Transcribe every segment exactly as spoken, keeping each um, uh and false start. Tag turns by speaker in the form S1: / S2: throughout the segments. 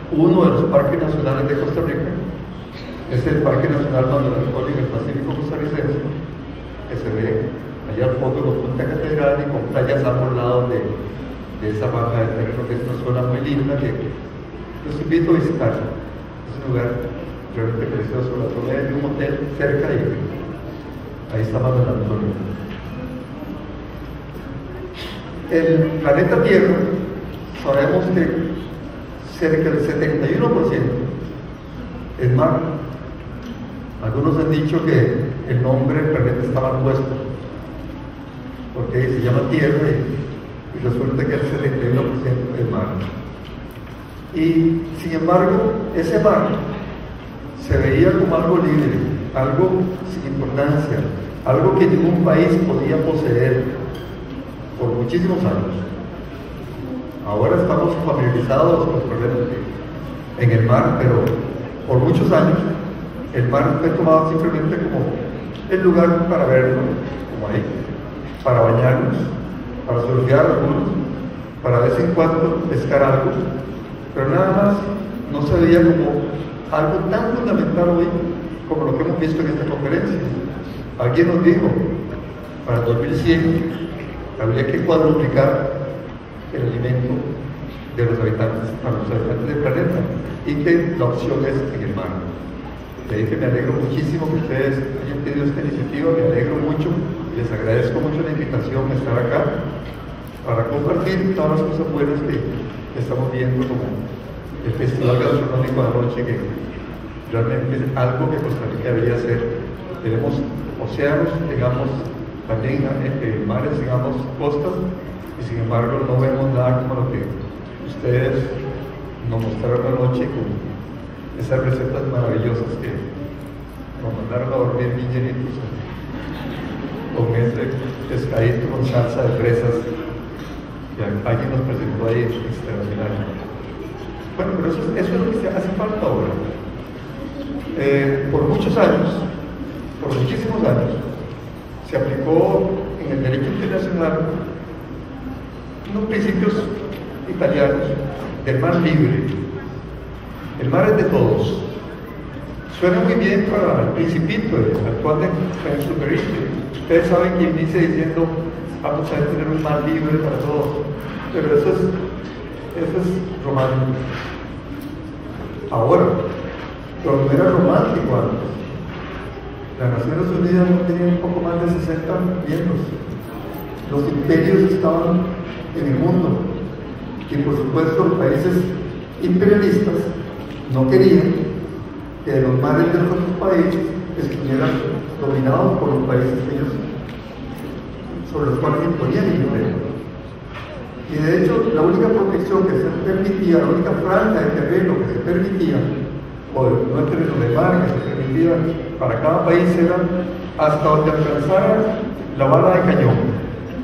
S1: Uno de los parques nacionales de Costa Rica es el Parque Nacional Manuel Antonio en el Pacífico costarricense, que se ve allá al fondo con Punta Catedral y con playas a ambos lados de, de esa baja de terreno, que es una zona muy linda que los invito a visitar. Es un lugar realmente precioso, la zona de un hotel cerca y ahí está Manuel Antonio. El planeta Tierra, sabemos que cerca del setenta y uno por ciento es mar. Algunos han dicho que el nombre del planeta está mal puesto, porque se llama Tierra y, y resulta que el setenta y uno por ciento es mar. Y sin embargo, ese mar se veía como algo libre, algo sin importancia, algo que ningún país podía poseer por muchísimos años. Ahora estamos familiarizados con los problemas en el mar, pero por muchos años el mar fue tomado simplemente como el lugar para verlo, como ahí, para bañarnos, para surfear algunos, para de vez en cuando pescar algo, pero nada más no se veía como algo tan fundamental hoy como lo que hemos visto en esta conferencia. Alguien nos dijo, para el dos mil cien habría que cuadruplicar el alimento de los habitantes, para los habitantes del planeta, y que la opción es en el mar. De ahí que me alegro muchísimo que ustedes hayan tenido esta iniciativa, me alegro mucho, les agradezco mucho la invitación a estar acá, para compartir todas las cosas buenas que, que estamos viendo, como el Festival Gastronómico de Anoche, que realmente es algo que Costa Rica debería hacer. Tenemos océanos, tengamos también eh, mares, tengamos costas, y sin embargo no vemos nada como lo que ustedes nos mostraron anoche con esas recetas maravillosas que nos mandaron a dormir bien llenitos con ese pescadito con salsa de fresas que alguien nos presentó ahí extraordinario. Bueno, pero eso, eso es lo que hace falta ahora. Eh, por muchos años, por muchísimos años, se aplicó en el derecho internacional unos principios italianos del mar libre. El mar es de todos. Suena muy bien para el Principito, el actual de Saint-Exupéry. Ustedes saben que inicia diciendo vamos a tener un mar libre para todos, pero eso es, eso es romántico. Ahora, pero no era romántico antes. Las Naciones Unidas no tenían un poco más de sesenta miembros. Los imperios estaban en el mundo y por supuesto los países imperialistas no querían que los mares de los otros países estuvieran dominados por los países que ellos, sobre los cuales imponían el imperio. Y de hecho la única protección que se permitía, la única franja de terreno que se permitía, o no el terreno de mar que se permitía para cada país, era hasta donde alcanzara la bala de cañón.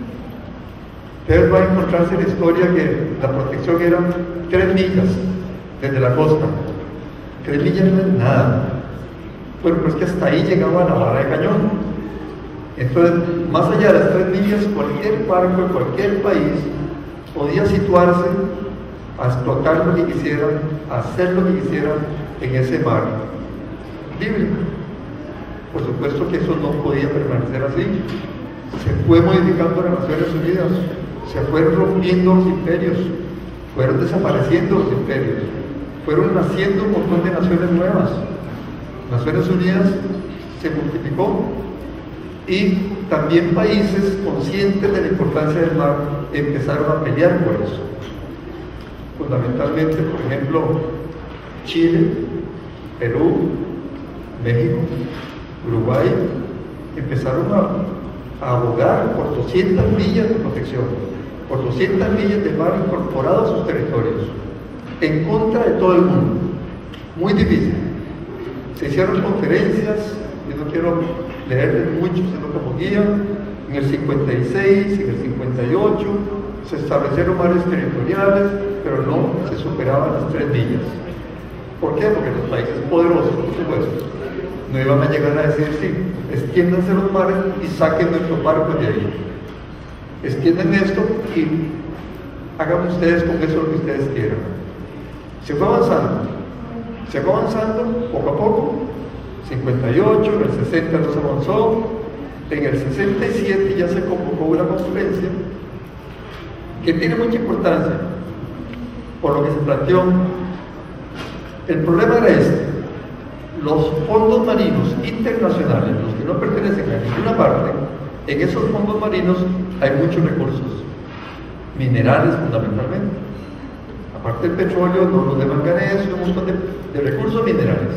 S1: Ustedes van a encontrarse en la historia que la protección era tres millas desde la costa. Tres millas no es nada. Bueno, pero es que hasta ahí llegaba la bala de cañón. Entonces, más allá de las tres millas, cualquier barco de cualquier país podía situarse a explotar lo que quisiera, a hacer lo que quisiera en ese mar libre. Por supuesto que eso no podía permanecer así. Se fue modificando las Naciones Unidas, se fueron rompiendo los imperios, fueron desapareciendo los imperios, fueron naciendo un montón de naciones nuevas. Naciones Unidas se multiplicó y también países conscientes de la importancia del mar empezaron a pelear por eso. Fundamentalmente, por ejemplo, Chile, Perú, México, Uruguay empezaron a, a abogar por doscientas millas de protección, por doscientas millas de mar incorporado a sus territorios, en contra de todo el mundo. Muy difícil. Se hicieron conferencias, yo no quiero leerles mucho, sino como guía. En el cincuenta y seis, en el cincuenta y ocho, se establecieron mares territoriales, pero no se superaban las tres millas. ¿Por qué? Porque los países poderosos, por supuesto, no iban a llegar a decir, sí, extiéndanse los mares y saquen nuestros barcos de ahí. Extiendan esto y hagan ustedes con eso lo que ustedes quieran. Se fue avanzando, se fue avanzando poco a poco, cincuenta y ocho, en el sesenta no se avanzó, en el sesenta y siete ya se convocó una conferencia que tiene mucha importancia por lo que se planteó. El problema era este: los fondos marinos internacionales, los que no pertenecen a ninguna parte, en esos fondos marinos hay muchos recursos, minerales fundamentalmente, aparte del petróleo, no los de manganeso, un montón de, de recursos minerales.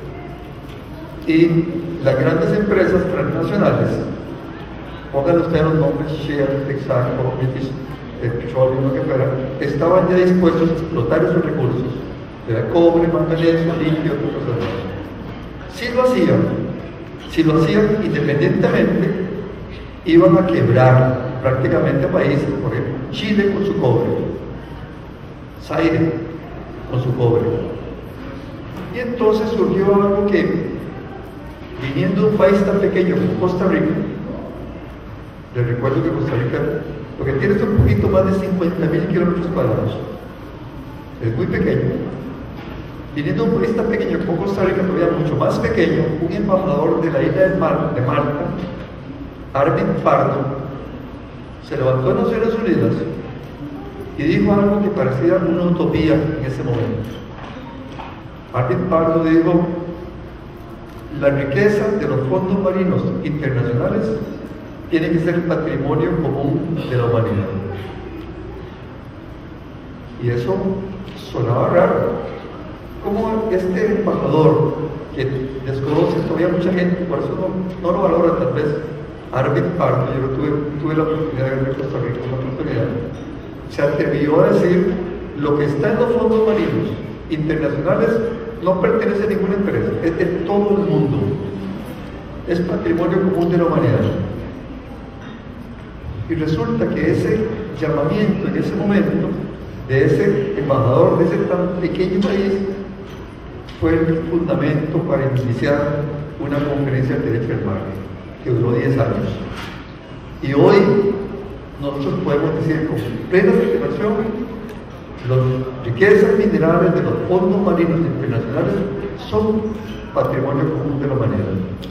S1: Y las grandes empresas transnacionales, pónganle ustedes los nombres, Shell, Texaco, British Petroleum, lo que fuera, estaban ya dispuestos a explotar esos recursos, de cobre, manganeso, litio, otras cosas más. Si lo hacían, si lo hacían independientemente, iban a quebrar prácticamente a países, por ejemplo, Chile con su cobre, Zaire con su cobre. Y entonces surgió algo que, viniendo de un país tan pequeño como Costa Rica, les recuerdo que Costa Rica lo que tiene es un poquito más de cincuenta mil kilómetros cuadrados, es muy pequeño. Viniendo de un país tan pequeño como Costa Rica, todavía mucho más pequeño, un embajador de la isla de, Mar, de Malta, Arvin Pardo, se levantó en Naciones Unidas y dijo algo que parecía una utopía en ese momento. Arvin Pardo dijo: la riqueza de los fondos marinos internacionales tiene que ser patrimonio común de la humanidad. Y eso sonaba raro. Como este embajador, que desconoce todavía mucha gente, por eso no, no lo valora tal vez, Arvin Pardo, yo tuve, tuve la oportunidad de ver en Costa Rica, una oportunidad, se atrevió a decir: lo que está en los fondos marinos internacionales no pertenece a ninguna empresa, es de todo el mundo, es patrimonio común de la humanidad. Y resulta que ese llamamiento en ese momento de ese embajador de ese tan pequeño país fue el fundamento para iniciar una conferencia de derecho del mar que duró diez años. Y hoy nosotros podemos decir con plena satisfacción: las riquezas minerales de los fondos marinos internacionales son patrimonio común de la humanidad.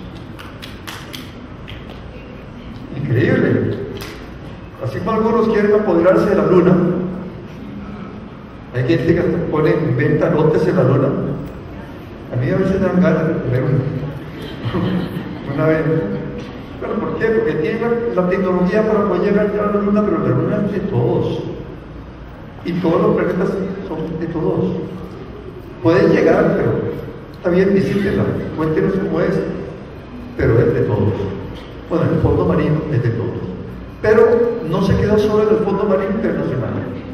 S1: Increíble. Así como algunos quieren apoderarse de la luna, hay gente que hasta pone en venta lotes en la luna. A mí a veces me dan ganas de poner una, una vez. ¿Pero por qué? Porque tienen la, la tecnología para poder llegar a la luna, pero la luna es de todos. Y todos los planetas son de todos. Pueden llegar, pero está bien, visítenla, cuéntenos cómo es, pero es de todos. Bueno, el fondo marino es de todos. Pero no se quedó solo en el fondo marino internacional.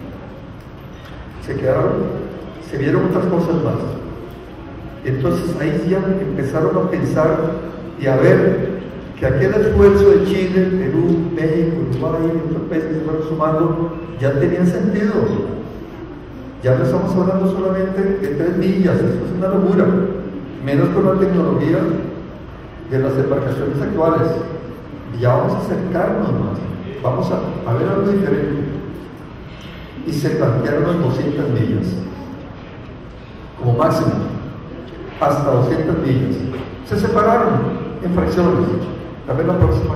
S1: Se quedaron, se vieron otras cosas más. Entonces ahí ya empezaron a pensar y a ver que aquel esfuerzo de Chile, Perú, México, Uruguay y otros países que se fueron sumando ya tenían sentido. Ya no estamos hablando solamente de tres millas, eso es una locura, menos con la tecnología de las embarcaciones actuales. Ya vamos a acercarnos más, vamos a, a ver algo diferente. Y se plantearon las doscientas millas como máximo, hasta doscientas millas. Se separaron en fracciones. También la próxima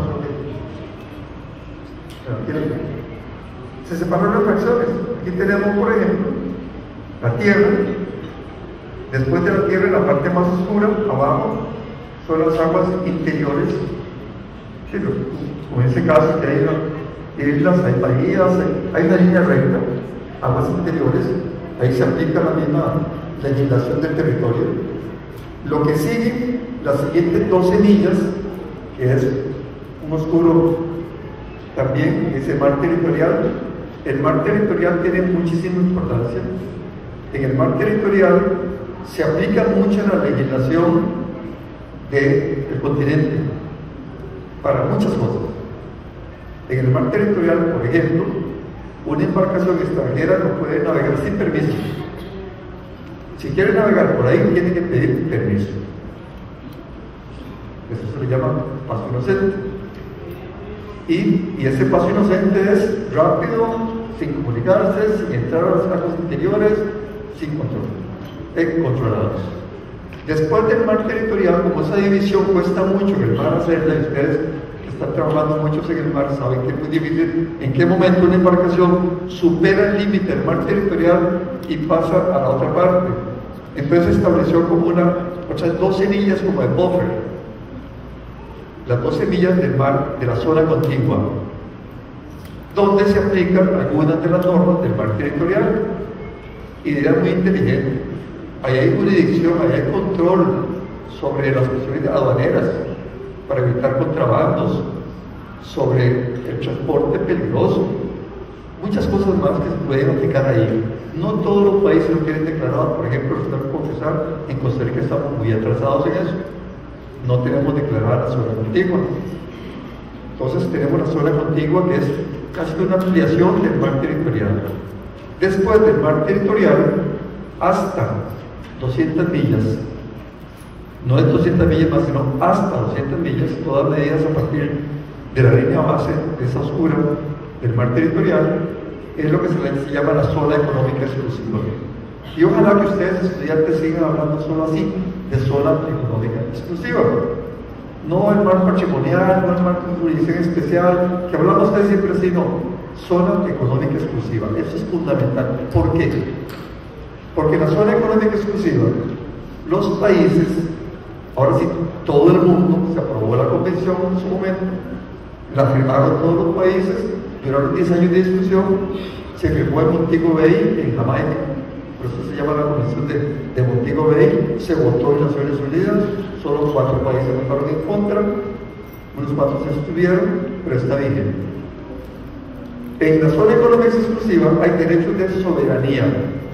S1: creo que se separaron en fracciones. Aquí tenemos, por ejemplo, la Tierra. Después de la Tierra, en la parte más oscura, abajo, son las aguas interiores. Sí, como en ese caso, que hay islas, hay bahías, hay, hay una línea recta, aguas interiores. Ahí se aplica la misma legislación del territorio. Lo que sigue, las siguientes doce millas, que es un oscuro también, es el mar territorial. El mar territorial tiene muchísima importancia. En el mar territorial se aplica mucho la legislación del continente para muchas cosas. En el mar territorial, por ejemplo, una embarcación extranjera no puede navegar sin permiso. Si quiere navegar por ahí, tiene que pedir permiso. Eso se le llama paso inocente. Y, y ese paso inocente es rápido, sin comunicarse, sin entrar a las aguas interiores, sin control, eh, controlados. Después del mar territorial, como esa división cuesta mucho en el mar hacerla, y ustedes que están trabajando muchos en el mar saben que es muy difícil en qué momento una embarcación supera el límite del mar territorial y pasa a la otra parte. Entonces se estableció como una, o sea, doce millas como de buffer, las doce millas del mar de la zona contigua, donde se aplican algunas de las normas del mar territorial. Y dirán muy inteligente, ahí hay jurisdicción, ahí hay control sobre las cuestiones aduaneras para evitar contrabandos, sobre el transporte peligroso, muchas cosas más que se pueden aplicar ahí. No todos los países lo tienen declarado. Por ejemplo, les tengo que confesar, en Costa Rica estamos muy atrasados en eso. No tenemos declarada la zona contigua. Entonces tenemos la zona contigua, que es casi una ampliación del mar territorial. Después del mar territorial, hasta doscientas millas, no es doscientas millas más, sino hasta doscientas millas, todas medidas a partir de la línea base, de esa oscura, del mar territorial, es lo que se le llama la zona económica exclusiva. Y ojalá que ustedes, estudiantes, sigan hablando solo así, de zona económica exclusiva. No el mar patrimonial, no el mar con jurisdicción especial, que hablamos ustedes siempre así, no. Zona económica exclusiva, eso es fundamental. ¿Por qué? Porque en la zona económica exclusiva, los países, ahora sí, todo el mundo, se aprobó la convención en su momento, la firmaron todos los países, duraron diez años de discusión, se firmó en Montego Bay, en Jamaica, por eso se llama la convención de, de Montego Bay, se votó en Naciones Unidas, solo cuatro países votaron en contra, unos cuantos se abstuvieron, pero está vigente. En la zona económica exclusiva hay derechos de soberanía.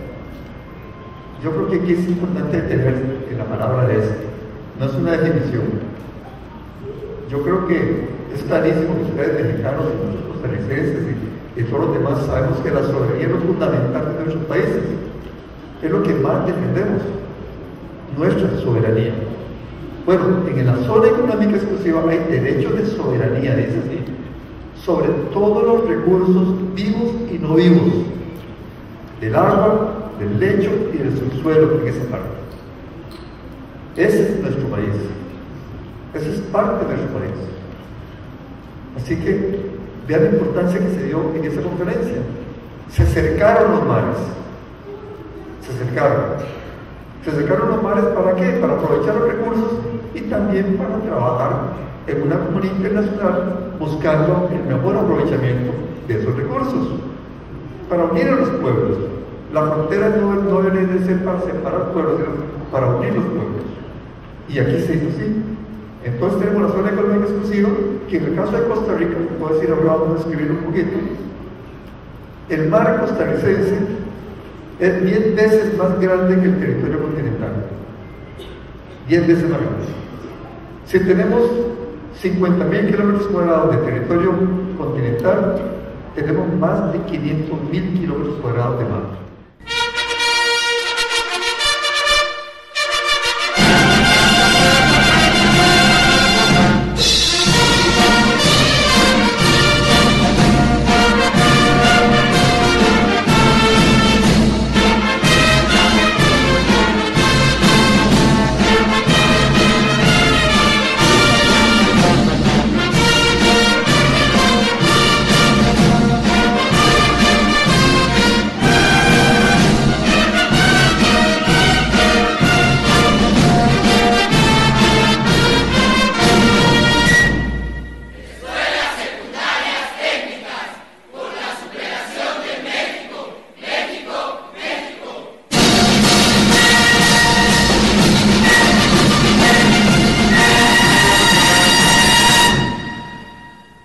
S1: Yo creo que aquí es importante tener en la palabra de esto, no es una definición. Yo creo que es clarísimo que ustedes mexicanos y nosotros costarricenses y, y todos los demás sabemos que la soberanía es lo fundamental de nuestros países, es lo que más defendemos, nuestra soberanía. Bueno, en la zona económica exclusiva hay derechos de soberanía, dice así, sobre todos los recursos vivos y no vivos, del agua, del lecho y del subsuelo en esa parte. Ese es nuestro país, esa es parte de nuestro país. Así que vean la importancia que se dio en esa conferencia. Se cercaron los mares, se cercaron. Se cercaron los mares ¿para qué? Para aprovechar los recursos y también para trabajar en una comunidad internacional buscando el mejor aprovechamiento de esos recursos, para unir a los pueblos. La frontera no, no debe de ser para separar pueblos, sino para unir los pueblos. Y aquí se hizo así. Entonces tenemos la zona económica exclusiva, que en el caso de Costa Rica, puedo decir ahora, vamos a escribir un poquito, el mar costarricense es diez veces más grande que el territorio continental. diez veces más grande. Si tenemos cincuenta mil kilómetros cuadrados de territorio continental, tenemos más de quinientos mil kilómetros cuadrados de mar.